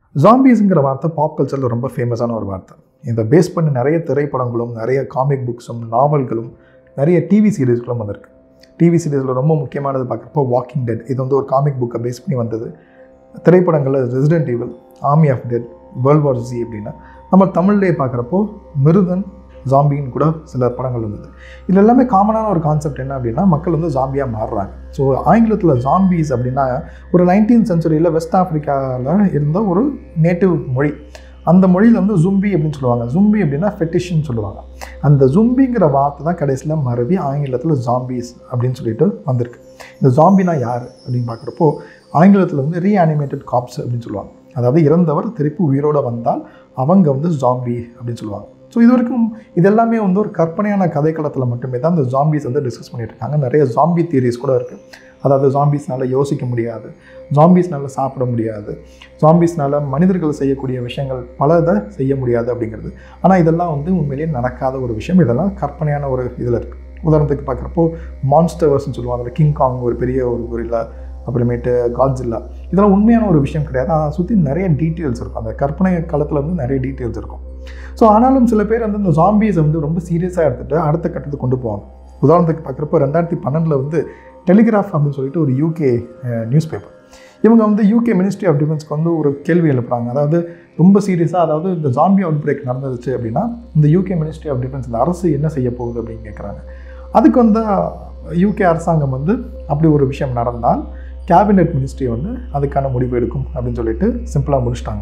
ஜாம்பீஸ்ங்கிற வார்த்தை பாப் கல்ச்சரில் ரொம்ப ஃபேமஸான ஒரு வார்த்தை. இதை பேஸ் பண்ணி நிறைய திரைப்படங்களும் நிறைய காமிக் புக்ஸும் நாவல்களும் நிறைய டிவி சீரீஸ்களும் வந்திருக்கு. டிவி சீரீஸில் ரொம்ப முக்கியமானது பார்க்குறப்போ வாக்கிங் டெட். இது வந்து ஒரு காமிக் புக்கை பேஸ் பண்ணி வந்தது. திரைப்படங்களில் resident evil, army of dead, world war Z அப்படின்னா நம்ம தமிழ்லேயே பார்க்குறப்போ மிருதன், ஜாம்பின்னு கூட சில படங்கள் இருந்தது. இதில் எல்லாமே காமனான ஒரு கான்செப்ட் என்ன அப்படின்னா மக்கள் வந்து ஜாம்பியாக மாறுறாங்க. ஸோ ஆங்கிலத்தில் ஜாம்பீஸ் அப்படின்னா ஒரு 19th சென்ச்சுரியில் வெஸ்ட் ஆஃப்ரிக்காவில் இருந்த ஒரு நேட்டிவ் மொழி. அந்த மொழியில் வந்து ஜும்பி அப்படின்னு சொல்லுவாங்க. ஜும்பி அப்படின்னா ஃபெட்டிஷ்னு சொல்லுவாங்க. அந்த ஜும்பிங்கிற வார்த்தை தான் கடைசியில் மறுபடி ஆங்கிலத்தில் ஜாம்பீஸ் அப்படின்னு சொல்லிட்டு வந்திருக்கு. இந்த ஜாம்பினா யார் அப்படின்னு பார்க்குறப்போ ஆங்கிலத்தில் வந்து ரீஅனிமேட்டட் காப்ஸ் அப்படின்னு சொல்லுவாங்க. அதாவது இறந்தவர் திருப்பி உயிரோடு வந்தால் அவங்க வந்து ஜாம்பி அப்படின்னு சொல்லுவாங்க. ஸோ இது வரைக்கும் இதெல்லாமே வந்து ஒரு கற்பனையான கதைக்களத்தில் மட்டுமே தான் இந்த ஜாம்பிஸ் வந்து டிஸ்கஸ் பண்ணிட்டு இருக்காங்க. நிறைய ஜாம்பி தியரிஸ் கூட இருக்குது. அதாவது ஜாம்பிஸ்னால் யோசிக்க முடியாது, ஜாம்பிஸ்னால் சாப்பிட முடியாது, ஜாம்பிஸ்னால் மனிதர்கள் செய்யக்கூடிய விஷயங்கள் பல இதை செய்ய முடியாது அப்படிங்கிறது. ஆனால் இதெல்லாம் வந்து உண்மையிலேயே நடக்காத ஒரு விஷயம். இதெல்லாம் கற்பனையான ஒரு இதில் இருக்குது. உதாரணத்துக்கு பார்க்குறப்போ மான்ஸ்டர்ஸ்ன்னு சொல்லுவாங்க. அதில் கிங் காங் ஒரு பெரிய ஒரு கொரில்லா, அப்புறமேட்டு காட்ஜில்லா, இதெல்லாம் உண்மையான ஒரு விஷயம் கிடையாது. அதை சுற்றி நிறைய டீட்டெயில்ஸ் இருக்கும். அந்த கற்பனை காலத்தில் வந்து நிறைய டீட்டெயில்ஸ் இருக்கும். ஸோ ஆனாலும் சில பேர் வந்து இந்த ஜாம்பிஸை வந்து ரொம்ப சீரியஸாக எடுத்துகிட்டு அடுத்த கட்டத்துக்கு கொண்டு போவாங்க. உதாரணத்துக்கு பார்க்குறப்போ 2012 வந்து டெலிகிராஃப் அப்படின்னு சொல்லிட்டு ஒரு UK நியூஸ் பேப்பர், இவங்க வந்து UK மினிஸ்ட்ரி ஆஃப் டிஃபென்ஸ்க்கு வந்து ஒரு கேள்வி எழுப்புறாங்க. அதாவது ரொம்ப சீரியஸாக, அதாவது இந்த ஜாம்பி அவுட் பிரேக் நடந்துச்சு அப்படின்னா இந்த UK மினிஸ்ட்ரி ஆஃப் டிஃபென்ஸ், இந்த அரசு என்ன செய்ய போகுது அப்படின்னு கேட்குறாங்க. அதுக்கு வந்து UK அரசாங்கம் வந்து அப்படி ஒரு விஷயம் நடந்தால் கேபினெட் மினிஸ்ட்ரி வந்து அதுக்கான முடிவு எடுக்கும் அப்படின்னு சொல்லிட்டு சிம்பிளாக முடிச்சிட்டாங்க.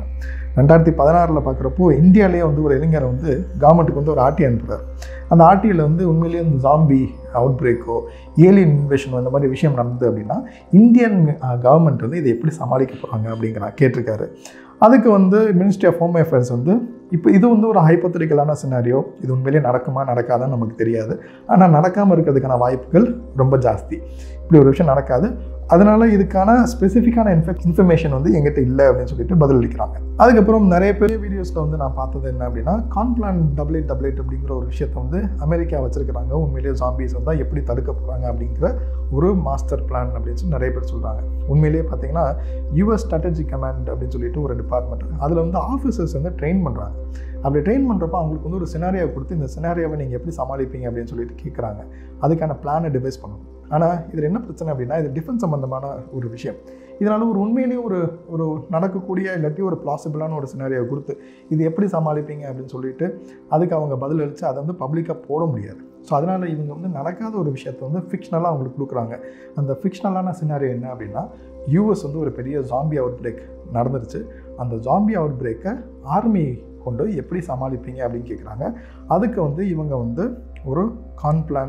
2016 பார்க்குறப்போ இந்தியாவிலேயே வந்து ஒரு இளைஞர் வந்து கவர்மெண்ட்டுக்கு வந்து ஒரு ஆர்டி அனுப்புகிறார். அந்த ஆர்டியில் வந்து உண்மையிலேயே இந்த ஜாம்பி அவுட் பிரேக்கோ ஏலியன் இன்வேஷனோ இந்த மாதிரி விஷயம் நடந்தது அப்படின்னா இந்தியன் கவர்மெண்ட் வந்து இதை எப்படி சமாளிக்க போகிறாங்க அப்படிங்கிற கேட்டிருக்காரு. அதுக்கு வந்து மினிஸ்ட்ரி ஆஃப் ஹோம் அஃபேர்ஸ் வந்து இப்போ இது வந்து ஒரு ஹைப்போதெட்டிக்கலான சினாரியோ, இது உண்மையிலேயே நடக்குமா நடக்காதான்னு நமக்கு தெரியாது. ஆனால் நடக்காமல் இருக்கிறதுக்கான வாய்ப்புகள் ரொம்ப ஜாஸ்தி. இப்படி ஒரு விஷயம் நடக்காது, அதனால் இதுக்கான ஸ்பெசிஃபிக்கான இன்ஃபர்மேஷன் வந்து எங்கிட்ட இல்லை அப்படின்னு சொல்லிட்டு பதிலளிக்கிறாங்க. அதுக்கப்புறம் நிறைய பெரிய வீடியோஸில் வந்து நான் பார்த்தது என்ன அப்படின்னா கான்பிளான் 8888 அப்படிங்கிற ஒரு விஷயத்தை வந்து அமெரிக்கா வச்சுருக்கிறாங்க. உண்மையிலேயே ஜாம்பிஸ் வந்தால் எப்படி தடுக்க போகிறாங்க அப்படிங்கிற ஒரு மாஸ்டர் பிளான் அப்படின்னு சொல்லி நிறைய பேர் சொல்கிறாங்க. உண்மையிலேயே பார்த்தீங்கன்னா US ஸ்ட்ராட்டஜிக் கமாண்ட் அப்படின்னு சொல்லிட்டு ஒரு டிபார்ட்மெண்ட், அதில் வந்து ஆஃபீஸர்ஸ் வந்து ட்ரெயின் பண்ணுறாங்க. அப்படி ட்ரெயின் பண்ணுறப்போ அவங்களுக்கு வந்து ஒரு சினாரியோவை கொடுத்து இந்த சினாரியோவை நீங்கள் எப்படி சமாளிப்பீங்க அப்படின்னு சொல்லிட்டு கேட்குறாங்க. அதுக்கான பிளானை டிவைஸ் பண்ணணும். ஆனால் இதில் என்ன பிரச்சனை அப்படின்னா இது டிஃபென்ஸ் சம்மந்தமான ஒரு விஷயம். இதனால் ஒரு உண்மையிலேயே ஒரு நடக்கக்கூடிய இல்லாட்டி ஒரு பிளாசிபிளான ஒரு சினாரியோவை கொடுத்து இது எப்படி சமாளிப்பீங்க அப்படின்னு சொல்லிட்டு அதுக்கு அவங்க பதில் அளித்து அதை வந்து பப்ளிக்காக போட முடியாது. ஸோ அதனால் இவங்க வந்து நடக்காத ஒரு விஷயத்தை வந்து ஃபிக்ஷனலாக அவங்களுக்கு கொடுக்குறாங்க. அந்த ஃபிக்ஷனலான சினாரியோ என்ன அப்படின்னா US வந்து ஒரு பெரிய ஜாம்பி அவுட் பிரேக் நடந்துருச்சு. அந்த ஜாம்பி அவுட் பிரேக்கை ஆர்மி கொண்டு எப்படி சமாளிப்பீங்க அப்படின்னு கேட்குறாங்க. அதுக்கு வந்து இவங்க வந்து ஒரு கான்பிளான்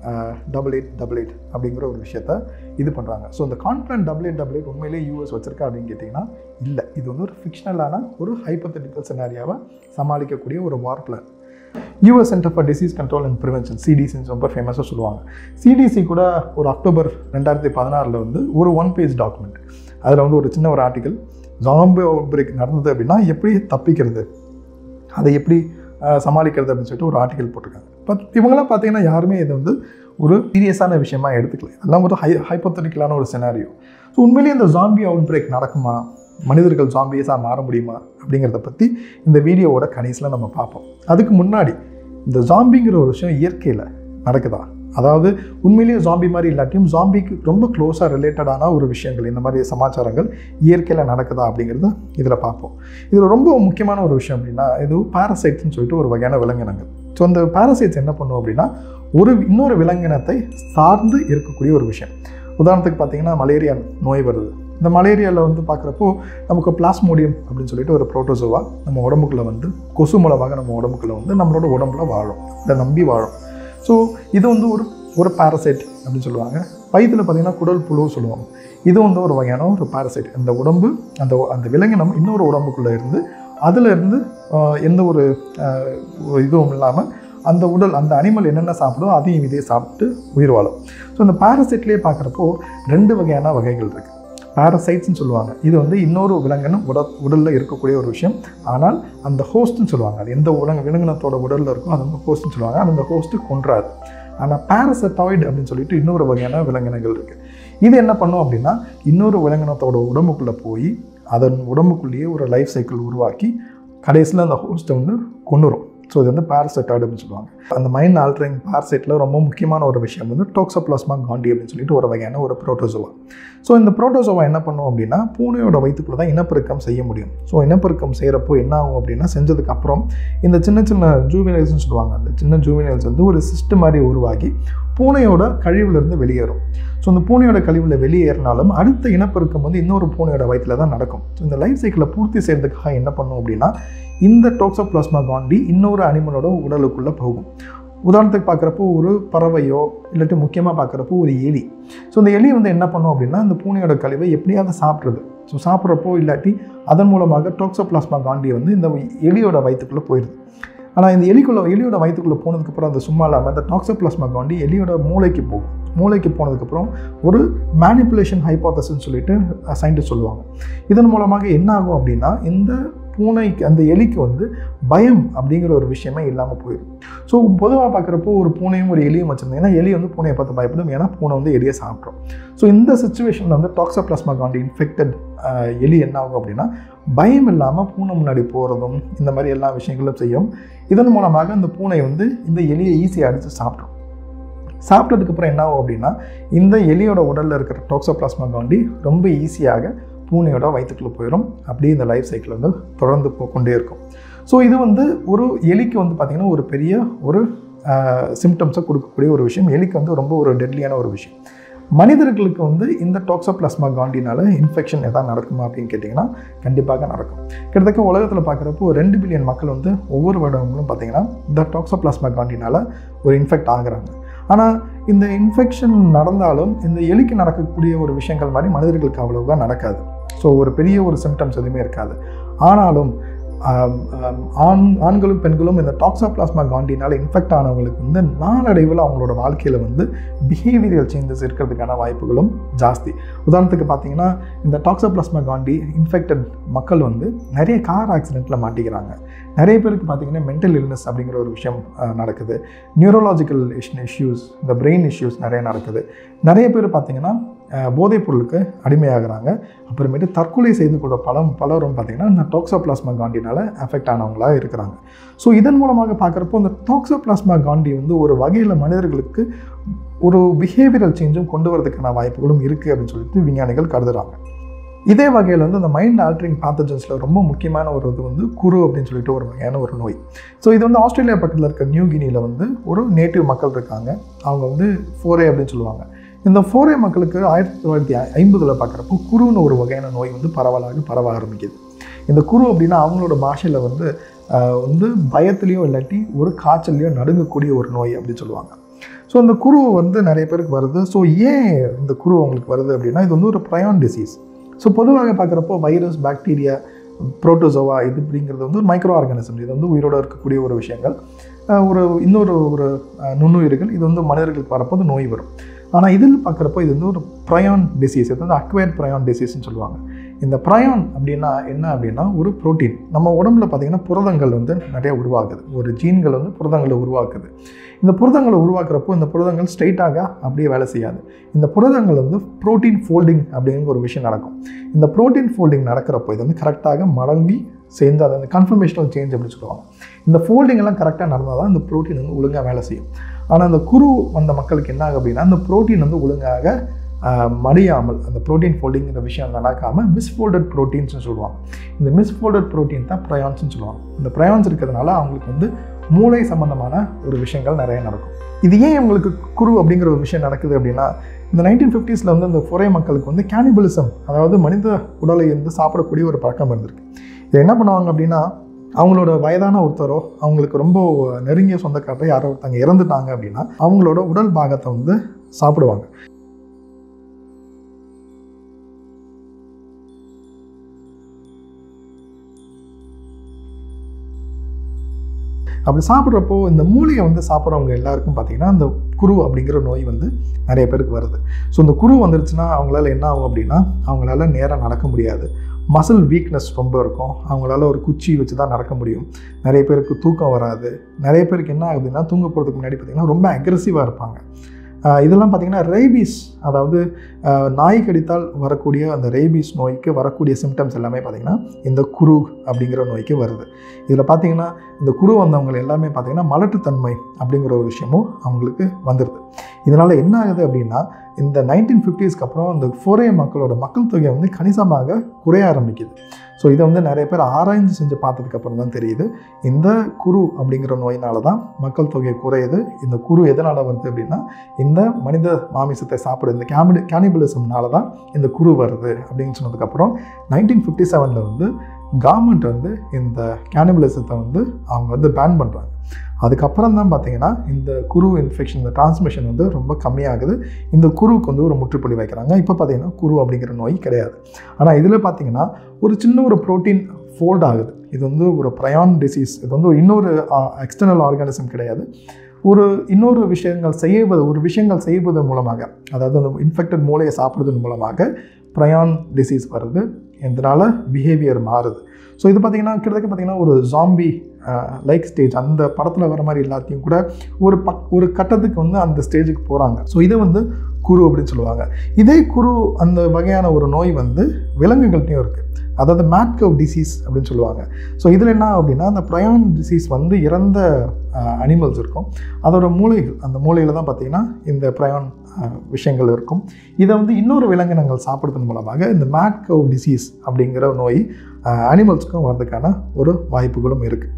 8888 அப்படிங்கிற ஒரு விஷயத்த இது பண்ணுறாங்க. ஸோ இந்த கான்பிளான் 8888 உண்மையிலே US வச்சிருக்கா அப்படின்னு கேட்டிங்கன்னா இல்லை, இது வந்து ஒரு ஃபிக்ஷனலான ஒரு ஹைப்போதெட்டிக்கல் சினாரியாவை சமாளிக்கக்கூடிய ஒரு war plan. US centre for disease control and prevention, CDCன்னு ரொம்ப ஃபேமஸாக சொல்லுவாங்க. CDC கூட ஒரு அக்டோபர் 2016 வந்து ஒரு 1 பேஜ் டாக்குமெண்ட், அதில் வந்து ஒரு சின்ன ஒரு ஆர்டிக்கல், ஜாம்பி அவுட் பிரேக் நடந்தது அப்படின்னா எப்படி தப்பிக்கிறது, அதை எப்படி சமாளிக்கிறது அப்படின்னு சொல்லிட்டு ஒரு ஆர்டிக்கல் போட்டிருக்காங்க. பட் இவங்களாம் பார்த்தீங்கன்னா யாருமே இதை வந்து ஒரு சீரியஸான விஷயமா எடுத்துக்கல. இதெல்லாம் ஒரு ஹைப்போதெட்டிக்கலான ஒரு சினாரியோ. ஸோ உண்மையிலேயே இந்த ஜாம்பி அவுட் பிரேக் நடக்குமா, மனிதர்கள் ஜாம்பியஸாக மாற முடியுமா அப்படிங்கிறத பற்றி இந்த வீடியோவோட கடைசியில் நம்ம பார்ப்போம். அதுக்கு முன்னாடி இந்த ஜாம்பிங்கிற ஒரு விஷயம் இயற்கையில் நடக்குதா, அதாவது உண்மையிலேயே ஜாம்பி மாதிரி இல்லாட்டியும் ஜாம்பிக்கு ரொம்ப க்ளோஸாக ரிலேட்டடான ஒரு விஷயங்கள், இந்த மாதிரி சமாச்சாரங்கள் இயற்கையில் நடக்குதா அப்படிங்கிறத இதில் பார்ப்போம். இதில் ரொம்ப முக்கியமான ஒரு விஷயம் அப்படின்னா இது பாரசைட்ஸ்ன்னு சொல்லிட்டு ஒரு வகையான விலங்கினங்கள். ஸோ அந்த பாரசைட்ஸ் என்ன பண்ணும் அப்படின்னா இன்னொரு விலங்கினத்தை சார்ந்து இருக்கக்கூடிய ஒரு விஷயம். உதாரணத்துக்கு பார்த்தீங்கன்னா மலேரியா நோய் வருது. இந்த மலேரியாவில் வந்து பார்க்குறப்போ நமக்கு பிளாஸ்மோடியம் அப்படின்னு சொல்லிட்டு ஒரு புரோட்டோசோவா நம்ம உடம்புக்குள்ளே வந்து கொசு மூலமாக நம்ம உடம்புக்குள்ளே வந்து நம்மளோட உடம்புல வாழும், இதை நம்பி வாழும். ஸோ இது வந்து ஒரு பாரசைட் அப்படின்னு சொல்லுவாங்க. வயிற்றில் பார்த்திங்கன்னா குடல் புழு சொல்லுவாங்க. இது வந்து ஒரு வகையான ஒரு பாரசைட். அந்த உடம்பு அந்த விலங்கினம் இன்னொரு உடம்புக்குள்ளே இருந்து அதிலிருந்து எந்த ஒரு இதுவும் இல்லாமல் அந்த உடல் அந்த அனிமல் என்னென்ன சாப்பிடும் அதையும் இதே சாப்பிட்டு உயிர் வாழும். ஸோ இந்த பாரசைட்லேயே பார்க்குறப்போ 2 வகையான வகைகள் இருக்குது. பாரசைட்ஸ்ன்னு சொல்லுவாங்க. இது வந்து இன்னொரு விலங்கினம் உடலில் இருக்கக்கூடிய ஒரு விஷயம். ஆனால் அந்த ஹோஸ்ட்னு சொல்லுவாங்க. அது எந்த விலங்கினத்தோட உடலில் இருக்கும் அது வந்து ஹோஸ்ட்னு சொல்லுவாங்க. அந்த ஹோஸ்ட்டு கொன்றாது. ஆனால் பாரசைட்டாய்டு அப்படின்னு சொல்லிட்டு இன்னொரு வகையான விலங்கினங்கள் இருக்குது. இது என்ன பண்ணும் அப்படின்னா இன்னொரு விலங்கினத்தோட உடம்புக்குள்ளே போய் அதன் உடம்புக்குள்ளேயே ஒரு லைஃப் சைக்கிள் உருவாக்கி கடைசியில் அந்த ஹோஸ்ட்டை வந்து கொண்டுரும். ஸோ இது வந்து பாரசைட் அப்படின்னு சொல்லுவாங்க. அந்த மைண்ட் ஆல்டரிங் பாரசைட்டில் ரொம்ப முக்கியமான ஒரு விஷயம் வந்து டாக்ஸோபிளாஸ்மா காண்டி அப்படின்னு சொல்லிட்டு ஒரு வகையான ஒரு புரோட்டோசோவா. ஸோ இந்த புரோட்டோசோவா என்ன பண்ணும் அப்படின்னா பூனையோட வயிற்றுக்குள்ளே தான் இனப்பெருக்கம் செய்ய முடியும். ஸோ இனப்பெருக்கம் செய்கிறப்போ என்ன ஆகும் அப்படின்னா செஞ்சதுக்கப்புறம் இந்த சின்ன சின்ன ஜூவினைல்ஸ்னு சொல்லுவாங்க. அந்த சின்ன ஜூவினைல்ஸ் வந்து ஒரு சிஸ்டம் மாதிரி உருவாகி பூனையோட கழிவுலேருந்து வெளியேறும். ஸோ இந்த பூனையோட கழிவில் வெளியேறினாலும் அடுத்த இனப்பெருக்கம் வந்து இன்னொரு பூனையோட வயிற்றில் தான் நடக்கும். ஸோ இந்த லைஃப் சைக்கிளை பூர்த்தி செய்யறதுக்காக என்ன பண்ணும் அப்படின்னா இந்த டாக்ஸோபிளாஸ்மா காண்டி இன்னொரு அனிமலோட உடலுக்குள்ளே போகும். உதாரணத்துக்கு பார்க்குறப்போ ஒரு பறவையோ இல்லாட்டி முக்கியமாக பார்க்குறப்போ ஒரு எலி. ஸோ இந்த எலி வந்து என்ன பண்ணும் அப்படின்னா இந்த பூனையோட கழிவை எப்படியாவது சாப்பிட்றது. ஸோ சாப்பிட்றப்போ இல்லாட்டி அதன் மூலமாக டாக்ஸோபிளாஸ்மா காண்டி வந்து இந்த எலியோட வயிற்றுக்குள்ளே போயிடுது. ஆனால் இந்த எலியோட வயிற்றுக்குள்ளே போனதுக்கப்புறம் அந்த சும்மா இல்லாமல் அந்த டாக்ஸோபிளாஸ்மா காண்டி எலியோட மூளைக்கு போகும். மூளைக்கு போனதுக்கப்புறம் ஒரு மேனிப்புலேஷன் ஹைப்போதசிஸ்ன்னு சொல்லிட்டு சயின்டிஸ்ட் சொல்லுவாங்க. இதன் மூலமாக என்ன ஆகும் அப்படின்னா இந்த பூனைக்கு அந்த எலிக்கு வந்து பயம் அப்படிங்கிற ஒரு விஷயமே இல்லாமல் போயிடும். ஸோ பொதுவாக பார்க்குறப்போ ஒரு பூனையும் ஒரு எலியும் வச்சுருந்தீங்கன்னா எலி வந்து பூனையை பார்த்து பயப்படும், ஏன்னா பூனை வந்து எலியை சாப்பிட்றோம். ஸோ இந்த சுச்சுவேஷனில் வந்து டாக்ஸோபிளாஸ்மா காண்டி இன்ஃபெக்டட் எலி என்ன ஆகும் அப்படின்னா பயம் இல்லாமல் பூனை முன்னாடி போகிறதும் இந்த மாதிரி எல்லா விஷயங்களும் செய்யும். இதன் மூலமாக அந்த பூனை வந்து இந்த எலியை ஈஸியாக அடித்து சாப்பிட்ரும். சாப்பிட்டதுக்கப்புறம் என்ன ஆகும் அப்படின்னா இந்த எலியோட உடலில் இருக்கிற டாக்ஸோபிளாஸ்மா காண்டி ரொம்ப ஈஸியாக பூனையோட வயிற்றுக்குள்ளே போயிடும். அப்படியே இந்த லைஃப் சைக்கிள் வந்து தொடர்ந்து கொண்டே இருக்கும். ஸோ இது வந்து ஒரு எலிக்கு வந்து பார்த்திங்கன்னா ஒரு பெரிய ஒரு சிம்டம்ஸை கொடுக்கக்கூடிய ஒரு விஷயம். எலிக்கு வந்து ரொம்ப ஒரு டெட்லியான ஒரு விஷயம். மனிதர்களுக்கு வந்து இந்த டாக்ஸோபிளாஸ்மா காண்டினால இன்ஃபெக்ஷன் எதாவது நடக்குமா அப்படின்னு கேட்டிங்கன்னா கண்டிப்பாக நடக்கும். கிட்டத்தட்ட உலகத்தில் பார்க்குறப்போ 2 பில்லியன் மக்கள் வந்து ஒவ்வொரு வருடங்களும் பார்த்திங்கன்னா இந்த டாக்ஸோபிளாஸ்மா காண்டினால் ஒரு இன்ஃபெக்ட் ஆகுறாங்க. ஆனால் இந்த இன்ஃபெக்ஷன் நடந்தாலும் இந்த எலிக்கு நடக்கக்கூடிய ஒரு விஷயங்கள் மாதிரி மனிதர்களுக்கு அவ்வளோவா நடக்காது. ஸோ ஒரு பெரிய ஒரு சிம்டம்ஸ் எதுவுமே இருக்காது. ஆனாலும் ஆண்களும் பெண்களும் இந்த டாக்ஸோபிளாஸ்மா காண்டினால் இன்ஃபெக்ட் ஆனவங்களுக்கு வந்து நாளடைவில் அவங்களோட வாழ்க்கையில் வந்து பிஹேவியரல் சேஞ்சஸ் இருக்கிறதுக்கான வாய்ப்புகளும் ஜாஸ்தி. உதாரணத்துக்கு பார்த்தீங்கன்னா இந்த டாக்ஸோபிளாஸ்மா காண்டி இன்ஃபெக்டட் மக்கள் வந்து நிறைய கார் ஆக்சிடெண்ட்டில் மாட்டிக்கிறாங்க. நிறைய பேருக்கு பார்த்தீங்கன்னா மென்டல் இல்னஸ் அப்படிங்கிற ஒரு விஷயம் நடக்குது. நியூரோலாஜிக்கல் இஷ்யூஸ், இந்த பிரெயின் இஷ்யூஸ் நிறைய நடக்குது. நிறைய பேர் பார்த்தீங்கன்னா போதைப் பொருளுக்கு அடிமையாகிறாங்க. அப்புறமேட்டு தற்கொலை செய்து கூட பலரும் பார்த்திங்கன்னா இந்த டாக்ஸோபிளாஸ்மா காண்டினால் அஃபெக்ட் ஆனவங்களாக இருக்கிறாங்க. ஸோ இதன் மூலமாக பார்க்குறப்போ இந்த டாக்ஸோபிளாஸ்மா காண்டி வந்து ஒரு வகையில் மனிதர்களுக்கு ஒரு பிஹேவியரல் சேஞ்சும் கொண்டு வரதுக்கான வாய்ப்புகளும் இருக்குது அப்படின்னு சொல்லிட்டு விஞ்ஞானிகள் கருதுகிறாங்க. இதே வகையில் வந்து அந்த மைண்ட் ஆல்டரிங் பேத்தஜன்ஸில் ரொம்ப முக்கியமான ஒரு இது வந்து குரு அப்படின்னு சொல்லிட்டு ஒரு வகையான ஒரு நோய். ஸோ இது வந்து ஆஸ்திரேலியா பக்கத்தில் இருக்க நியூ கினியில் வந்து ஒரு நேட்டிவ் மக்கள் இருக்காங்க. அவங்க வந்து ஃபோரே அப்படின்னு சொல்லுவாங்க. இந்த ஃபோரே மக்களுக்கு 1950 பார்க்குறப்போ குருன்னு ஒரு வகையான நோய் வந்து பரவ ஆரம்பிக்குது. இந்த குரு அப்படின்னா அவங்களோட பாஷையில் வந்து பயத்துலேயோ இல்லாட்டி ஒரு காய்ச்சல்லையோ நடுங்கக்கூடிய ஒரு நோய் அப்படின்னு சொல்லுவாங்க. ஸோ இந்த குரு வந்து நிறைய பேருக்கு வருது. ஸோ ஏன் இந்த குரு அவங்களுக்கு வருது அப்படின்னா இது வந்து ஒரு ப்ரையான் டிசீஸ். ஸோ பொதுவாக பார்க்குறப்போ வைரஸ், பாக்டீரியா, புரோட்டோசோவா இது அப்படிங்கிறது வந்து ஒரு மைக்ரோ ஆர்கானிசம். இது வந்து உயிரோடு இருக்கக்கூடிய ஒரு விஷயங்கள். இன்னொரு நுண்ணுயிர்கள். இது வந்து மனிதர்களுக்கு வரப்போது நோய் வரும். ஆனால் இதில் பார்க்குறப்போ இது வந்து ஒரு ப்ரையான் டிசீஸ். இது வந்து அக்வயர்ட் ப்ரையான் டிசீஸ்ன்னு சொல்லுவாங்க. இந்த ப்ரையான் அப்படின்னா என்ன அப்படின்னா ஒரு ப்ரோட்டீன். நம்ம உடம்புல பார்த்திங்கன்னா புரதங்கள் வந்து நிறைய உருவாகுது. ஒரு ஜீன்கள் வந்து புரதங்களை உருவாக்குது. இந்த புரதங்களை உருவாக்குறப்போ இந்த புரதங்கள் ஸ்ட்ரைட்டாக அப்படியே வேலை செய்யாது. இந்த புரதங்கள் வந்து ப்ரோட்டீன் ஃபோல்டிங் அப்படிங்கிற ஒரு விஷயம் நடக்கும். இந்த ப்ரோட்டீன் ஃபோல்டிங் நடக்கிறப்போ இது வந்து கரெக்டாக மடங்கி சேர்ந்து அதை அந்த கன்ஃபர்மேஷனல் சேஞ்ச் அப்படின்னு சொல்லுவாங்க. இந்த ஃபோல்டிங் எல்லாம் கரெக்டாக நடந்தால் தான் இந்த ப்ரோட்டீன் வந்து ஒழுங்காக வேலை செய்யும். ஆனால் அந்த குரு வந்த மக்களுக்கு என்ன ஆகும் அப்படின்னா அந்த ப்ரோட்டீன் வந்து ஒழுங்காக மடியாமல் அந்த ப்ரோட்டீன் ஃபோல்டிங்கிற விஷயம் நடக்காமல் மிஸ்ஃபோல்டட் ப்ரோட்டீன்ஸ்னு சொல்லுவாங்க. இந்த மிஸ்ஃபோல்டட் ப்ரோட்டீன் தான் ப்ரையான்ஸ்னு சொல்லுவாங்க. இந்த ப்ரையான்ஸ் இருக்கிறதுனால அவங்களுக்கு வந்து மூளை சம்பந்தமான ஒரு விஷயங்கள் நிறைய நடக்கும். இது ஏன் இவங்களுக்கு குரு அப்படிங்கிற ஒரு விஷயம் நடக்குது அப்படின்னா இந்த 1950s வந்து இந்த ஃபோரே மக்களுக்கு வந்து கேனிபலிசம், அதாவது மனித உடலை வந்து சாப்பிடக்கூடிய ஒரு பழக்கம் இருந்திருக்கு. இது என்ன பண்ணுவாங்க அப்படின்னா அவங்களோட வயதான ஒருத்தரோ அவங்களுக்கு ரொம்ப நெருங்கிய சொந்தக்காரரை யாரோ ஒருத்தங்க இறந்துட்டாங்க அப்படின்னா அவங்களோட உடல் பாகத்தை வந்து சாப்பிடுவாங்க. அப்படி சாப்பிட்றப்போ இந்த மூளையை வந்து சாப்பிட்றவங்க எல்லாருக்கும் பார்த்திங்கன்னா அந்த குரு அப்படிங்கிற நோய் வந்து நிறைய பேருக்கு வருது. ஸோ இந்த குரு வந்துருச்சுன்னா அவங்களால என்ன ஆகும் அப்படின்னா அவங்களால நேராக நடக்க முடியாது. மசில் வீக்னஸ் ரொம்ப இருக்கும். அவங்களால ஒரு குச்சி வச்சு தான் நடக்க முடியும். நிறைய பேருக்கு தூக்கம் வராது. நிறைய பேருக்கு என்ன ஆகுதுன்னா தூங்க போகிறதுக்கு முன்னாடி பார்த்திங்கன்னா ரொம்ப அக்ரெசிவாக இருப்பாங்க. இதெல்லாம் பார்த்திங்கன்னா ரேபீஸ், அதாவது நாய் கடித்தால் வரக்கூடிய அந்த ரேபீஸ் நோய்க்கு வரக்கூடிய சிம்டம்ஸ் எல்லாமே பார்த்திங்கன்னா இந்த குரு அப்படிங்கிற நோய்க்கு வருது. இதில் பார்த்திங்கன்னா இந்த குரு வந்தவங்க எல்லாமே பார்த்திங்கன்னா மலட்டுத்தன்மை அப்படிங்கிற ஒரு விஷயமும் அவங்களுக்கு வந்துடுது. இதனால் என்ன ஆகுது அப்படின்னா இந்த 1950ஸ்க்கு அப்புறம் இந்த 4A மக்களோட மக்கள் தொகை வந்து கணிசமாக குறைய ஆரம்பிக்குது. ஸோ இதை வந்து நிறைய பேர் ஆராய்ச்சி செஞ்சு பார்த்ததுக்கப்புறம் தான் தெரியுது இந்த குரு அப்படிங்கிற நோயினால தான் மக்கள் தொகை குறையுது. இந்த குரு எதனால் வருது அப்படின்னா இந்த மனித மாமிசத்தை சாப்பிட இந்த கேனிபலிசம்னால தான் இந்த குரு வருது அப்படின்னு சொன்னதுக்கப்புறம் 1957 வந்து கவர்மெண்ட் வந்து இந்த கேனிபலிசத்தை வந்து அவங்க வந்து பேன் பண்ணுறாங்க. அதுக்கப்புறம் தான் பார்த்திங்கன்னா இந்த குரு இன்ஃபெக்ஷன், இந்த டிரான்ஸ்மிஷன் வந்து ரொம்ப கம்மியாகுது. இந்த குருவுக்கு வந்து ஒரு முற்றுப்புள்ளி வைக்கிறாங்க. இப்போ பார்த்திங்கன்னா குரு அப்படிங்கிற நோய் கிடையாது. ஆனால் இதில் பார்த்திங்கன்னா ஒரு சின்ன ஒரு ப்ரோட்டீன் ஃபோல்ட் ஆகுது. இது வந்து ஒரு ப்ரையான் டிசீஸ். இது வந்து இன்னொரு எக்ஸ்டர்னல் ஆர்கானிசம் கிடையாது. இன்னொரு விஷயங்கள் செய்வதன் மூலமாக, அதாவது அந்த இன்ஃபெக்டட் மூளையை சாப்பிட்றதன் மூலமாக ப்ரையான் டிசீஸ் வருது. இதனால் பிஹேவியர் மாறுது. ஸோ இது பார்த்திங்கன்னா கிட்டத்தட்ட பார்த்திங்கன்னா ஒரு ஜாம்பி லைக் ஸ்டேஜ், அந்த படத்தில் வர மாதிரி எல்லாத்தையும் கூட ஒரு கட்டத்துக்கு வந்து அந்த ஸ்டேஜுக்கு போகிறாங்க. ஸோ இதை வந்து குரு அப்படின்னு சொல்லுவாங்க. இதே குரு அந்த வகையான ஒரு நோய் வந்து விலங்குகள்கிட்டையும் இருக்குது. அதாவது மேட் கவ் டிசீஸ் அப்படின்னு சொல்லுவாங்க. ஸோ இதில் என்ன அப்படின்னா அந்த ப்ரையான் டிசீஸ் வந்து இறந்த அனிமல்ஸ் இருக்கும், அதோட மூளைகள், அந்த மூளையில் தான் பார்த்திங்கன்னா இந்த ப்ரையான் விஷயங்கள் இருக்கும். இதை வந்து இன்னொரு விலங்கினங்கள் சாப்பிட்றதன் மூலமாக இந்த மேட் கவ் டிசீஸ் அப்படிங்கிற நோய் அனிமல்ஸுக்கும் வர்றதுக்கான ஒரு வாய்ப்புகளும் இருக்குது.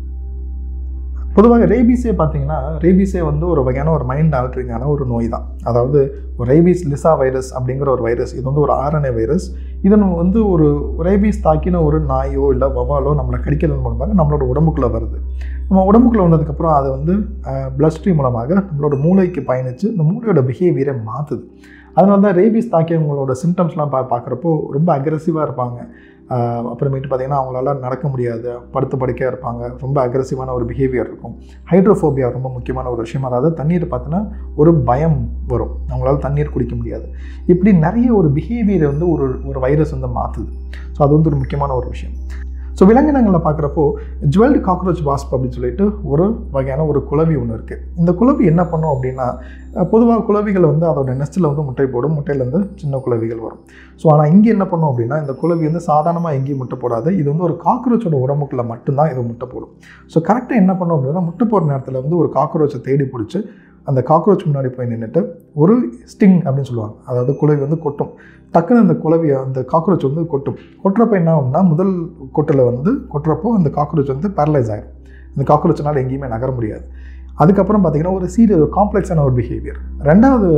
பொதுவாக ரேபீஸே பார்த்திங்கன்னா ரேபீஸே வந்து ஒரு வகையான ஒரு மைண்ட் ஆல்ட்ரிங்கான ஒரு நோய் தான். அதாவது ஒரு ரேபீஸ் லிசா வைரஸ் அப்படிங்கிற ஒரு வைரஸ், இது வந்து ஒரு RNA வைரஸ். இதன் வந்து ஒரு ரேபீஸ் தாக்கின ஒரு நாயோ இல்லை வவ்வாலோ நம்மளை கடிக்கிறதன் மூலமாக நம்மளோட உடம்புக்குள்ளே வருது. நம்ம உடம்புக்குள்ளே வந்ததுக்கப்புறம் அதை வந்து பிளட் ஸ்ட்ரீம் மூலமாக நம்மளோட மூளைக்கு பயணித்து இந்த மூளையோட பிஹேவியரை மாற்றுது. அதனால தான் ரேபீஸ் தாக்கியவங்களோட சிம்டம்ஸ்லாம் பார்க்குறப்போ ரொம்ப அக்ரெசிவாக இருப்பாங்க. அப்புறமேட்டு பார்த்திங்கன்னா அவங்களால நடக்க முடியாது, படுக்கையாக இருப்பாங்க, ரொம்ப அக்ரெசிவான ஒரு பிஹேவியர் இருக்கும். ஹைட்ரோஃபோபியா ரொம்ப முக்கியமான ஒரு விஷயம். அதாவது தண்ணீர் பார்த்தீங்கன்னா ஒரு பயம் வரும், அவங்களால தண்ணீர் குடிக்க முடியாது. இப்படி நிறைய ஒரு பிஹேவியரை வந்து ஒரு வைரஸ் வந்து மாற்றுது. ஸோ அது வந்து ஒரு முக்கியமான ஒரு விஷயம். ஸோ விலங்கினங்களில் பார்க்குறப்போ ஜுவல்டு காக்ரோச் வாஸ்ப் அப்படின்னு சொல்லிட்டு ஒரு வகையான ஒரு குளவி ஒன்று இருக்குது. இந்த குளவி என்ன பண்ணும் அப்படின்னா, பொதுவாக குளவிகள் வந்து அதோட நெஸ்ட்டில் வந்து முட்டை போடும், முட்டையிலேருந்து சின்ன குளவிகள் வரும். ஸோ ஆனால் இங்கே என்ன பண்ணும் அப்படின்னா இந்த குளவி வந்து சாதாரணமாக எங்கேயும் முட்டை போடாது. இது வந்து ஒரு காக்ரோச்சோட உடம்புக்குள்ளே மட்டும்தான் இது முட்டை போடும். ஸோ கரெக்டாக என்ன பண்ணும் அப்படின்னா முட்டை போடுற நேரத்தில் வந்து ஒரு காக்ரோச்சை தேடி பிடிச்சி அந்த காக்ரோச் முன்னாடி போய் நின்றுட்டு ஒரு ஸ்டிங் அப்படின்னு சொல்லுவாங்க, அதாவது குளவி வந்து கொட்டும். டக்குன்னு அந்த காக்ரோச் வந்து கொட்டுறப்ப என்ன ஆகும்னா முதல் கொட்டுறப்போ அந்த காக்ரோச் வந்து பேரலைஸ் ஆகிடும். அந்த காக்ரோச்னால் எங்கேயுமே நகர முடியாது. அதுக்கப்புறம் பார்த்திங்கன்னா ஒரு காம்ப்ளெக்ஸான ஒரு பிஹேவியர். ரெண்டாவது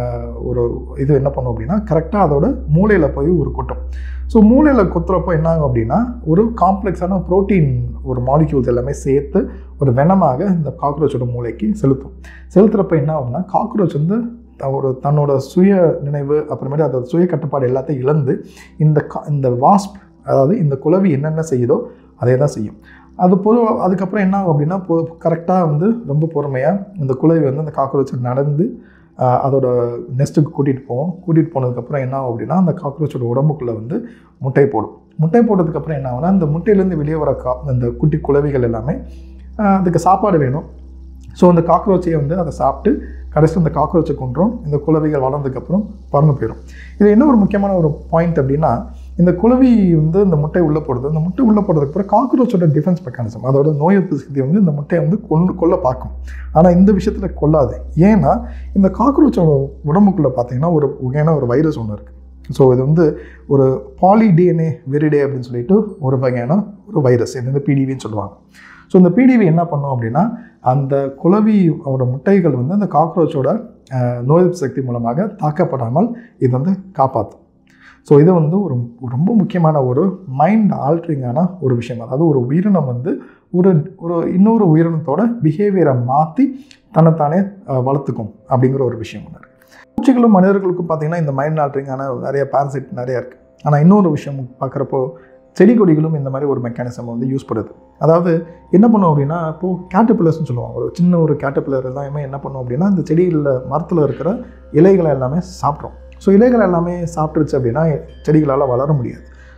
இது என்ன பண்ணும் அப்படின்னா கரெக்டாக அதோட மூளையில் போய் கொட்டும். ஸோ மூளையில் கொத்துறப்போ என்ன ஆகும் அப்படின்னா ஒரு காம்ப்ளெக்ஸான ப்ரோட்டீன் ஒரு மாலிக்யூல்ஸ் எல்லாமே சேர்த்து ஒரு வெனமாக இந்த காக்ரோச்சோட மூளைக்கு செலுத்துறப்ப என்ன ஆகும்னா காக்ரோச் வந்து தன்னோட சுய நினைவு அப்புறமேட்டு அதோட சுய கட்டுப்பாடு எல்லாத்தையும் இழந்து இந்த வாஸ்ப், அதாவது இந்த குளவி என்னென்ன செய்யுதோ அதே தான் செய்யும். அதுக்கப்புறம் என்ன ஆகும் அப்படின்னா கரெக்டாக வந்து ரொம்ப பொறுமையாக இந்த குளவி வந்து அந்த காக்ரோச்சை நடந்து அதோட நெஸ்ட்டுக்கு கூட்டிகிட்டு போனதுக்கப்புறம் என்ன ஆகும் அப்படின்னா அந்த காக்ரோச்சோட உடம்புக்குள்ளே வந்து முட்டை போட்டதுக்கப்புறம் என்ன ஆகுனா அந்த முட்டையிலேருந்து வெளியே வர அந்த குட்டி குளவிகள் எல்லாமே அதுக்கு சாப்பாடு வேணும். ஸோ அந்த காக்ரோச்சையை வந்து அதை சாப்பிட்டு கடைசி அந்த காக்ரோச்சை கொன்றும். இந்த குளவிகள் வளர்ந்ததுக்கப்புறம் பறந்து போயிடும். இது என்ன ஒரு முக்கியமான ஒரு பாயிண்ட் அப்படின்னா இந்த குளவி வந்து இந்த முட்டை உள்ளே போடுது. இந்த முட்டை உள்ளே போடுறதுக்கு அப்புறம் காக்ரோச்சோட டிஃபென்ஸ் மெக்கானிசம், அதோட நோய் எதிர்ப்பு சக்தி வந்து இந்த முட்டையை வந்து கொல்ல பார்க்கும். ஆனால் இந்த விஷயத்தில் கொல்லாது. ஏன்னா இந்த காக்ரோச்சோட உடம்புக்குள்ளே பார்த்தீங்கன்னா ஒரு வைரஸ் ஒன்று இருக்குது. ஸோ இது வந்து ஒரு பாலிடிஎன்ஏ வெரிடே அப்படின்னு சொல்லிட்டு ஒரு வகையான ஒரு வைரஸ், இது வந்து PDVன்னு சொல்லுவாங்க. ஸோ இந்த PDV என்ன பண்ணும் அப்படின்னா அந்த குளவியோட முட்டைகள் வந்து அந்த காக்ரோச்சோட நோய் எதிர்ப்பு சக்தி மூலமாக தாக்கப்படாமல் இது வந்து காப்பாற்றும். ஸோ இது வந்து ரொம்ப முக்கியமான ஒரு மைண்ட் ஆல்ட்ரிங்கான ஒரு விஷயம். அதாவது ஒரு உயிரினம் வந்து இன்னொரு உயிரினத்தோட பிஹேவியரை மாற்றி தன்னைத்தானே வளர்த்துக்கும் அப்படிங்கிற ஒரு விஷயம் ஒன்று இருக்குது. பூச்சிகளும் மனிதர்களுக்கும் பார்த்திங்கன்னா இந்த மைண்ட் ஆல்ட்ரிங்கான நிறைய பாரசைட் நிறையா இருக்குது. ஆனால் இன்னொரு விஷயம் பார்க்குறப்போ செடி கொடிகளும் இந்த மாதிரி ஒரு மெக்கானிசம் வந்து யூஸ் பண்ணுது. அதாவது என்ன பண்ணும் அப்படின்னா இப்போது கேட்டர்பில்லர்ஸ்னு சொல்லுவாங்க. ஒரு சின்ன ஒரு கேட்டர்பில்லர் எல்லாமே என்ன பண்ணும் அப்படின்னா இந்த செடியில் மரத்தில் இருக்கிற இலைகளை எல்லாமே சாப்பிட்றோம். ஸோ இலைகள் எல்லாமே சாப்பிட்டுருச்சு அப்படின்னா செடிகளால் வளர முடியாது.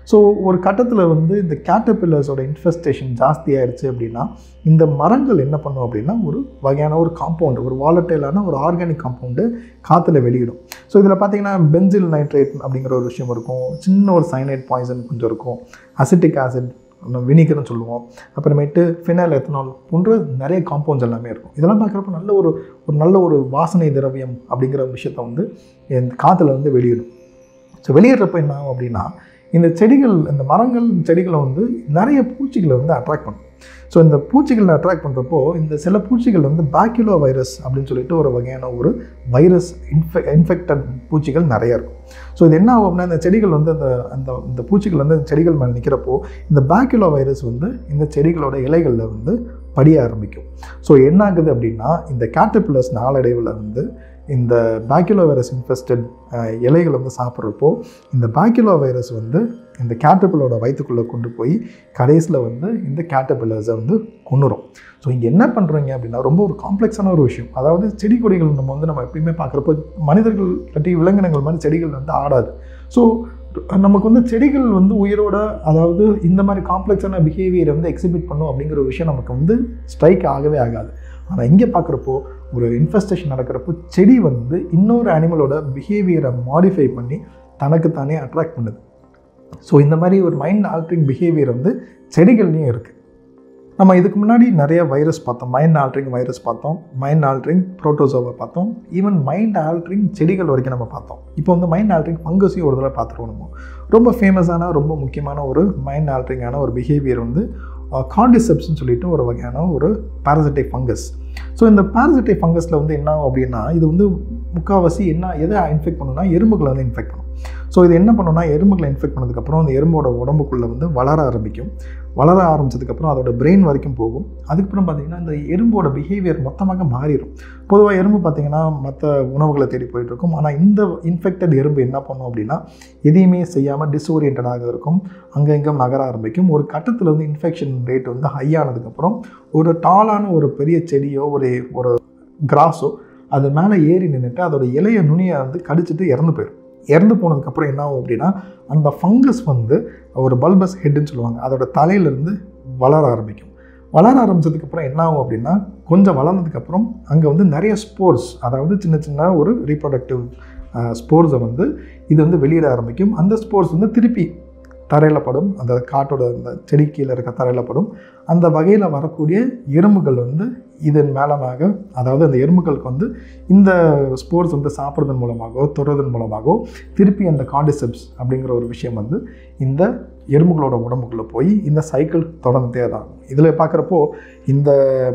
ஸோ ஒரு கட்டத்தில் வந்து இந்த கேட்டர்பில்லர்ஸோட இன்ஃபெஸ்டேஷன் ஜாஸ்தி ஆயிடுச்சு அப்படின்னா இந்த மரங்கள் என்ன பண்ணும் அப்படின்னா ஒரு வகையான ஒரு காம்பவுண்டு, ஒரு வாலட்டைலான ஒரு ஆர்கானிக் காம்பவுண்டு காற்றுல வெளியிடும். ஸோ இதில் பார்த்தீங்கன்னா பென்சில் நைட்ரேட் அப்படிங்கிற ஒரு விஷயம் இருக்கும், சின்ன ஒரு சைனைட் பாய்சன் கொஞ்சம் இருக்கும், அசிட்டிக் ஆசிட் வினிகர்னு சொல்லுவோம், அப்புறமேட்டு ஃபினைல் எத்தனால் போன்ற நிறைய காம்பவுண்ட்ஸ் எல்லாமே இருக்கும். இதெல்லாம் பார்க்குறப்ப நல்ல ஒரு வாசனை திரவியம் அப்படிங்கிற விஷயத்த வந்து காற்றுல வந்து வெளியிடும். ஸோ வெளியிடுறப்ப என்ன ஆகும் அப்படின்னா இந்த செடிகள், இந்த மரங்கள் செடிகளை வந்து நிறைய பூச்சிகளை வந்து அட்ராக்ட் பண்ணும். ஸோ இந்த பூச்சிகளை அட்ராக்ட் பண்ணுறப்போ இந்த சில பூச்சிகள் வந்து பேக்யூலோ வைரஸ் அப்படின்னு சொல்லிட்டு ஒரு வகையான ஒரு வைரஸ் இன்ஃபெக்டட் பூச்சிகள் நிறைய இருக்கும். ஸோ இது என்ன ஆகும் அப்படின்னா இந்த செடிகள் வந்து அந்த பூச்சிகள் வந்து இந்த செடிகள் மேலே நிற்கிறப்போ இந்த பேக்யூலோ வைரஸ் வந்து இந்த செடிகளோட இலைகளில் வந்து படிய ஆரம்பிக்கும். ஸோ என்ன ஆகுது அப்படின்னா இந்த கேட்டர்பில்லர்ஸ் நாளடைவில் வந்து இந்த பேக்யூலோ வைரஸ் இன்ஃபெஸ்டட் இலைகளை வந்து சாப்பிட்றப்போ இந்த பேக்யூலோ வைரஸ் வந்து இந்த கேட்டர்பில்லரோட வயிற்றுக்குள்ளே கொண்டு போய் கடைசியில் வந்து இந்த கேட்டர்பில்லர்ஸை வந்து கொன்னுரும். ஸோ இங்கே என்ன பண்ணுறீங்க அப்படின்னா ரொம்ப ஒரு காம்ப்ளெக்ஸான ஒரு விஷயம். அதாவது செடி கொடிகள் நம்ம எப்பயுமே பார்க்குறப்போ மனிதர்கள் கட்டி விலங்கினங்கள் மாதிரி செடிகள் வந்து ஆடாது. ஸோ நமக்கு வந்து செடிகள் வந்து உயிரோட, அதாவது இந்த மாதிரி காம்ப்ளெக்ஸான பிஹேவியரை வந்து எக்ஸிபிட் பண்ணும் அப்படிங்கிற ஒரு விஷயம் நமக்கு வந்து ஸ்ட்ரைக் ஆகவே ஆகாது. ஆனால் இங்கே பார்க்குறப்போ ஒரு இன்ஃபெஸ்டேஷன் நடக்கிறப்போ செடி வந்து இன்னொரு அனிமலோட பிஹேவியரை மாடிஃபை பண்ணி தனக்குத்தானே அட்ராக்ட் பண்ணுது. ஸோ இந்த மாதிரி ஒரு மைண்ட் ஆல்ட்ரிங் பிஹேவியர் வந்து செடிகள்லேயும் இருக்குது. நம்ம இதுக்கு முன்னாடி நிறைய வைரஸ் பார்த்தோம், மைண்ட் ஆல்ட்ரிங் வைரஸ் பார்த்தோம், மைண்ட் ஆல்ட்ரிங் புரோட்டோசோவை பார்த்தோம், ஈவன் மைண்ட் ஆல்ட்ரிங் செடிகள் வரைக்கும் நம்ம பார்த்தோம். இப்போ வந்து மைண்ட் ஆல்ட்ரிங் ஃபங்கஸையும் ஒரு தடவை பார்த்துருவோம். நம்ம ரொம்ப ஃபேமஸான ரொம்ப முக்கியமான ஒரு மைண்ட் ஆல்ட்ரிங்கான ஒரு பிஹேவியர் வந்து கார்டிசெப்ஸ்ன்னு சொல்லிட்டு ஒரு வகையான ஒரு பாரசிட்டிக் ஃபங்கஸ். ஸோ இந்த பாரசிட்டிக் ஃபங்கஸில் வந்து என்ன ஆகும் அப்படின்னா இது வந்து முக்கால்வாசி எதை இன்ஃபெக்ட் பண்ணுன்னா எறும்புகளை வந்து இன்ஃபெக்ட் பண்ணும். ஸோ இது என்ன பண்ணுன்னா எறும்புகளை இன்ஃபெக்ட் பண்ணதுக்கப்புறம் அந்த எறும்போட உடம்புக்குள்ளே வந்து வளர ஆரம்பித்ததுக்கப்புறம் அதோட பிரெயின் வரைக்கும் போகும். அதுக்கப்புறம் பார்த்திங்கன்னா இந்த எறும்போட பிஹேவியர் மொத்தமாக மாறிடும். பொதுவாக எறும்பு பார்த்திங்கன்னா மற்ற உணவுகளை தேடி போயிட்டுருக்கும். ஆனால் இந்த இன்ஃபெக்டட் எறும்பு என்ன பண்ணும் அப்படின்னா எதையுமே செய்யாமல் டிஸ்ஓரியன்டாக இருக்கும், அங்கெங்கும் நகர ஆரம்பிக்கும். ஒரு கட்டத்தில் வந்து இன்ஃபெக்ஷன் ரேட் வந்து ஹை ஆனதுக்கப்புறம் ஒரு டாலான ஒரு பெரிய செடியோ ஒரு கிராஸோ அது மேலே ஏறி நின்றுட்டு அதோட இலைய நுனியை வந்து கடிச்சிட்டு இறந்து போனதுக்கப்புறம் என்ன ஆகும் அப்படின்னா அந்த ஃபங்கஸ் வந்து ஒரு பல்பஸ் ஹெட்டுன்னு சொல்லுவாங்க, அதோட தலையிலேருந்து வளர ஆரம்பித்ததுக்கப்புறம் என்ன ஆகும் அப்படின்னா கொஞ்சம் வளர்ந்ததுக்கப்புறம் அங்கே வந்து நிறைய ஸ்போர்ஸ், அதாவது சின்ன ஒரு ரீப்ரொடக்டிவ் ஸ்போர்ஸை வந்து இது வந்து வெளியிட ஆரம்பிக்கும். அந்த ஸ்போர்ஸ் வந்து திருப்பி தரையில் படும், அந்த காட்டோட அந்த செடி கீழே இருக்க தரையில் படும். அந்த வகையில் வரக்கூடிய எறும்புகள் வந்து இதன் மேலமாக, அதாவது அந்த எறும்புகளுக்கு வந்து இந்த ஸ்போர்ஸ் வந்து சாப்பிட்றதன் மூலமாகவோ தொடுறதன் மூலமாகவோ திருப்பி அந்த கார்டிசெப்ஸ் அப்படிங்கிற ஒரு விஷயம் வந்து இந்த எறும்புகளோட உடம்புக்குள்ளே போய் இந்த சைக்கிள் தொடர்ந்துட்டே தான். இதில் பார்க்குறப்போ இந்த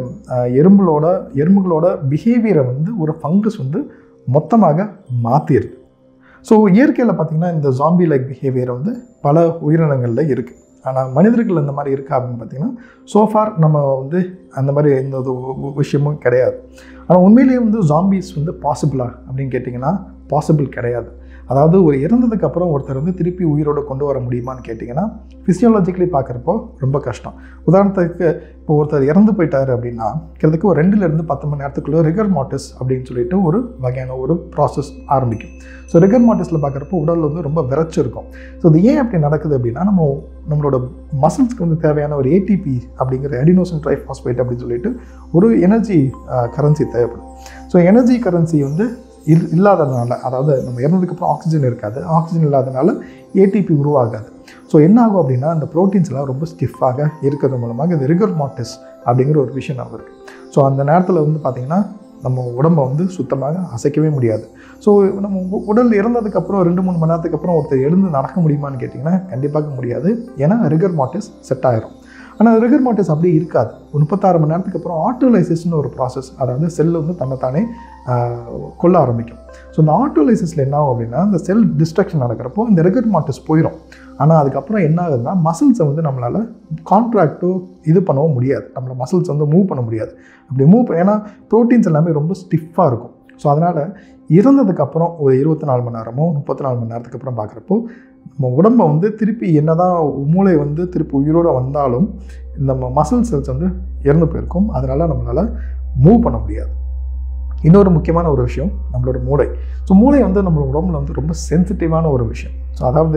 எறும்புகளோட பிஹேவியரை வந்து ஒரு ஃபங்கஸ் வந்து மொத்தமாக மாற்றிடுது. ஸோ இயற்கையில் பார்த்திங்கன்னா இந்த ஜாம்பி லைக் பிஹேவியர் வந்து பல உயிரினங்களில் இருக்குது. ஆனால் மனிதர்கள் இந்த மாதிரி இருக்கா அப்படின்னு பார்த்திங்கன்னா சோஃபார் நம்ம வந்து அந்த மாதிரி எந்த விஷயமும் கிடையாது. ஆனால் உண்மையிலேயே வந்து ஜாம்பிஸ் வந்து பாசிபிளா அப்படின்னு கேட்டிங்கன்னா பாசிபிள் கிடையாது. அதாவது ஒரு இறந்ததுக்கப்புறம் ஒருத்தர் வந்து திருப்பி உயிரோடு கொண்டு வர முடியுமான்னு கேட்டிங்கன்னா ஃபிசியாலஜிக்கலி பார்க்குறப்போ ரொம்ப கஷ்டம். உதாரணத்துக்கு இப்போ ஒருத்தர் இறந்து போயிட்டார் அப்படின்னா கிட்டத்தட்ட ஒரு 2 to 10 மணி நேரத்துக்குள்ளே ரிகர் மார்டிஸ் அப்படின்னு சொல்லிட்டு ஒரு வகையான ஒரு ப்ராசஸ் ஆரம்பிக்கும். ஸோ ரிகர் மார்டிஸில் பார்க்குறப்போ உடல் வந்து ரொம்ப விரைச்சிருக்கும். ஸோ இது ஏன் அப்படி நடக்குது அப்படின்னா நம்மளோட மசில்ஸ்க்கு வந்து தேவையான ஒரு ஏடிபி அப்படிங்கிற அடினோசின் ட்ரைஃபாஸ்பேட் அப்படின்னு சொல்லிட்டு ஒரு எனர்ஜி கரன்சி தேவைப்படும். ஸோ எனர்ஜி கரன்சி வந்து இல்லாததுனால, அதாவது நம்ம இறந்ததுக்கப்புறம் ஆக்சிஜன் இருக்காது, ஆக்சிஜன் இல்லாதனால ஏடிபி உருவாகாது. ஸோ என்ன ஆகும் அப்படின்னா அந்த ப்ரோட்டீன்ஸ்லாம் ரொம்ப ஸ்டிஃபாக இருக்கிறது மூலமாக இந்த ரிகர் மார்டிஸ் அப்படிங்கிற ஒரு விஷயம் நம்ம இருக்குது. ஸோ அந்த நேரத்தில் வந்து பார்த்திங்கன்னா நம்ம உடம்பை வந்து சுத்தமாக அசைக்கவே முடியாது. ஸோ நம்ம உடல் இறந்ததுக்கப்புறம் 2-3 மணி நேரத்துக்கு அப்புறம் ஒருத்தர் எழுந்து நடக்க முடியுமான்னு கேட்டிங்கன்னா கண்டிப்பாக முடியாது. ஏன்னா ரிகர் மார்டிஸ் செட் ஆகிரும். ஆனால் ரிகர் மார்டிஸ் அப்படியே இருக்காது. 36 மணி நேரத்துக்கு அப்புறம் ஆட்டோலைசிஸ்னு ஒரு ப்ராசஸ், அதாவது செல் வந்து தன்னைத்தானே கொல்ல ஆரம்பிக்கும். ஸோ இந்த ஆட்டோலைசிஸில் என்ன ஆகும் அப்படின்னா இந்த செல் டிஸ்ட்ரக்ஷன் நடக்கிறப்போ இந்த ரிகர் மார்டிஸ் போயிடும். ஆனால் அதுக்கப்புறம் என்ன ஆகுதுன்னா மசில்ஸை வந்து நம்மளால் கான்ட்ராக்டோ இது பண்ணவும் முடியாது, நம்மளை மசில்ஸ் வந்து மூவ் பண்ண முடியாது. அப்படி ஏன்னா ப்ரோட்டீன்ஸ் எல்லாமே ரொம்ப ஸ்டிஃபாக இருக்கும். ஸோ அதனால் இறந்ததுக்கப்புறம் ஒரு 24 மணி நேரமோ 34 மணி நேரத்துக்கு அப்புறம் பார்க்குறப்போ நம்ம உடம்பை வந்து திருப்பி என்னதான் மூளை வந்து திருப்பி உயிரோடு வந்தாலும் நம்ம மசில் செல்ஸ் வந்து இறந்து போயிருக்கும். அதனால் நம்மளால் மூவ் பண்ண முடியாது. இன்னொரு முக்கியமான ஒரு விஷயம் நம்மளோட மூளை. ஸோ மூளை வந்து நம்மளோட உடம்புல வந்து ரொம்ப சென்சிட்டிவான ஒரு விஷயம். ஸோ அதாவது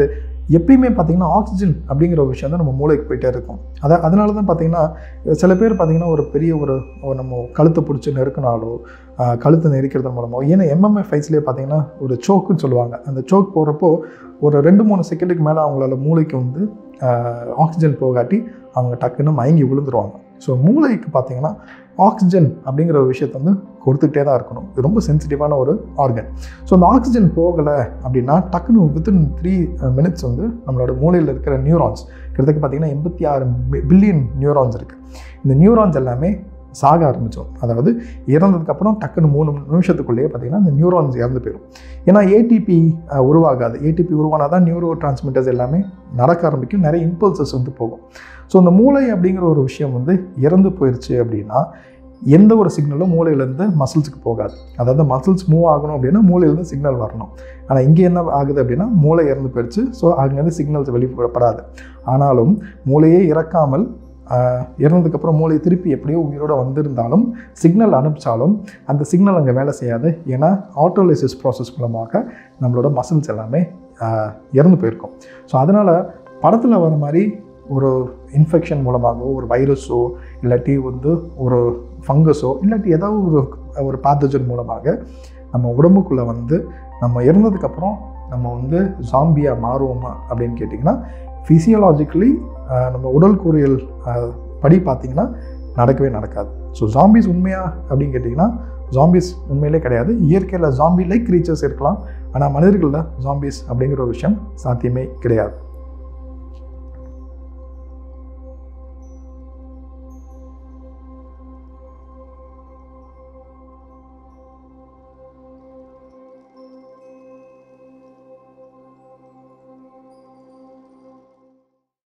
எப்பயுமே பார்த்திங்கன்னா ஆக்சிஜன் அப்படிங்கிற ஒரு விஷயம் தான் நம்ம மூளைக்கு போயிட்டே இருக்கும். அதனால தான் பார்த்திங்கன்னா சில பேர் பார்த்திங்கன்னா ஒரு பெரிய ஒரு நம்ம கழுத்தை பிடிச்சி நெருக்கினாலோ கழுத்தை நெரிக்கிறது மூலமோ, ஏன்னா MMA ஃபைட்ஸ்லேயே பார்த்திங்கன்னா ஒரு சோக்குன்னு சொல்லுவாங்க. அந்த சோக் போடுறப்போ ஒரு 2-3 செகண்டுக்கு மேலே அவங்களால மூளைக்கு வந்து ஆக்சிஜன் போகாட்டி அவங்க டக்குன்னு மயங்கி விழுந்துருவாங்க. ஸோ மூளைக்கு பார்த்திங்கன்னா ஆக்சிஜன் அப்படிங்கிற ஒரு விஷயத்தை வந்து கொடுத்துக்கிட்டே தான் இருக்கணும். இது ரொம்ப சென்சிட்டிவான ஒரு ஆர்கன். ஸோ அந்த ஆக்சிஜன் போகலை அப்படின்னா டக்குன்னு வித்தின் 3 minutes வந்து நம்மளோட மூளையில் இருக்கிற நியூரான்ஸ் கிட்டத்தட்ட பார்த்திங்கன்னா 86 பில்லியன் நியூரான்ஸ் இருக்குது. இந்த நியூரான்ஸ் எல்லாமே சாக ஆரம்பித்தோம். அதாவது இறந்ததுக்கப்புறம் டக்குன்னு 3 நிமிஷத்துக்குள்ளேயே பார்த்திங்கன்னா இந்த நியூரான்ஸ் இறந்து போயிடும். ஏன்னா ஏடிபி உருவாகாது. ஏடிபி உருவானால் தான் நியூரோ டிரான்ஸ்மிட்டர்ஸ் எல்லாமே நடக்க ஆரம்பிக்கும், நிறைய இம்பல்சஸ் வந்து போகும். ஸோ இந்த மூளை அப்படிங்கிற ஒரு விஷயம் வந்து இறந்து போயிடுச்சு அப்படின்னா எந்த ஒரு சிக்னலும் மூளையிலேருந்து மசில்ஸுக்கு போகாது. அதாவது மசில்ஸ் மூவ் ஆகணும் அப்படின்னா மூளையிலேருந்து சிக்னல் வரணும். ஆனால் இங்கே என்ன ஆகுது அப்படின்னா மூளை இறந்து போயிடுச்சு. ஸோ அங்கேருந்து சிக்னல்ஸ் வெளிப்படாது. ஆனாலும் மூளையே இறக்காமல் இறந்ததுக்கப்புறம் மூளை திருப்பி எப்படியோ உயிரோடு வந்திருந்தாலும் சிக்னல் அனுப்பிச்சாலும் அந்த சிக்னல் அங்கே வேலை செய்யாது. ஏன்னா ஆட்டோலைசிஸ் ப்ராசஸ் மூலமாக நம்மளோட மசில்ஸ் எல்லாமே இறந்து போயிருக்கும். ஸோ அதனால் படத்தில் வர மாதிரி ஒரு இன்ஃபெக்ஷன் மூலமாகவோ ஒரு வைரஸோ இல்லாட்டி வந்து ஒரு ஃபங்கஸோ இல்லாட்டி ஏதாவது ஒரு பேத்தஜன் மூலமாக நம்ம உடம்புக்குள்ளே வந்து நம்ம இறந்ததுக்கப்புறம் நம்ம வந்து ஜாம்பியாக மாறுவோமா அப்படின்னு கேட்டிங்கன்னா ஃபிசியலாஜிக்கலி நம்ம உடல் கூறியல் படி பார்த்திங்கன்னா நடக்கவே நடக்காது. ஸோ ஜாம்பிஸ் உண்மையா அப்படின்னு கேட்டிங்கன்னா ஜாம்பிஸ் உண்மையிலே கிடையாது. இயற்கையில் ஜாம்பி லைக் க்ரீச்சர்ஸ் இருக்கலாம், ஆனால் மனிதர்களில் ஜாம்பிஸ் அப்படிங்கிற ஒரு விஷயம் சாத்தியமே கிடையாது.